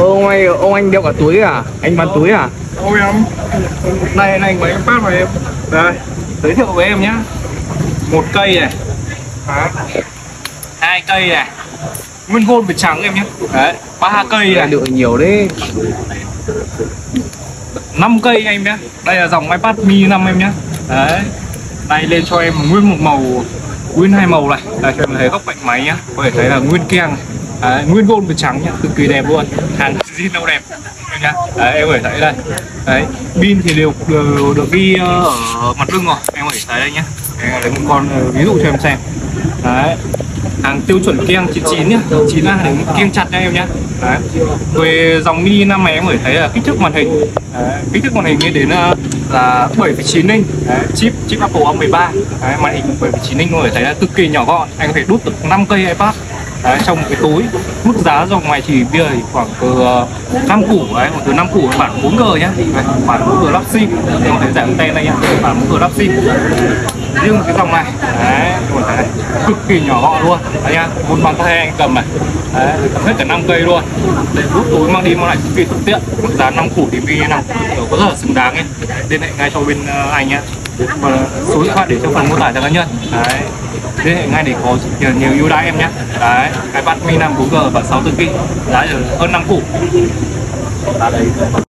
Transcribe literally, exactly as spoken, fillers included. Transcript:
Ông anh, ông anh đeo cả túi à? Anh bán túi à? Ôi em, này này mấy cái phát mà em. Đây, giới thiệu với em nhá. Một cây này, hai cây này, nguyên gold với trắng em nhé. Đấy, ba cây này, Được nhiều đấy. năm cây em nhé. Đây là dòng iPad mini năm em nhé. Đấy, này lên cho em nguyên một màu, nguyên hai màu này. Đây cho em thấy góc cạnh máy nhá, có thể thấy là nguyên keng này. Đấy, nguyên gold với trắng nhá, cực kỳ đẹp luôn, hàng zin đâu đẹp em nhá. Đấy, em có thể thấy đây. Đấy, pin thì đều đều được ghi ở mặt lưng rồi, em có thể thấy đây nhá. Đấy, lấy một con ví dụ cho em xem. Đấy, hàng tiêu chuẩn keng chín chín nhá, chín A để keng chặt nha em nhá. Đấy, về dòng mini năm này em có thể thấy là kích thước màn hình. Đấy, kích thước màn hình lên đến là bảy phẩy chín inch. Đấy, chip chip Apple A mười ba. Đấy, màn hình bảy phẩy chín inch có thể thấy là cực kỳ nhỏ gọn, anh có thể đút được năm cây iPad. Đấy, trong một cái túi. Mức giá dòng ngoài thì bây giờ thì khoảng từ uh, năm củ đấy, khoảng từ năm củ bản bốn G nhá. Đấy, bản bốn G lắp sim, em có thể giảm tên đây nhá, bản bốn G lắp sim. Riêng một cái dòng này, đấy, đấy, cực kỳ nhỏ gọn luôn, đấy nhá, muốn bằng tay anh cầm này, đấy, cầm hết cả năm cây luôn, để rút túi mang đi mang lại cực kỳ thuận tiện. Mức giá năm củ thì mini năm củ có rất là xứng đáng nhé. Liên hệ ngay cho bên uh, anh nhé, và số điện thoại để trong phần mô tả cho cá nhân. Đấy, liên hệ ngay để có nhiều, nhiều ưu đãi em nhé. Đấy, iPad mini năm bốn G và sáu tư gi, giá hơn năm củ.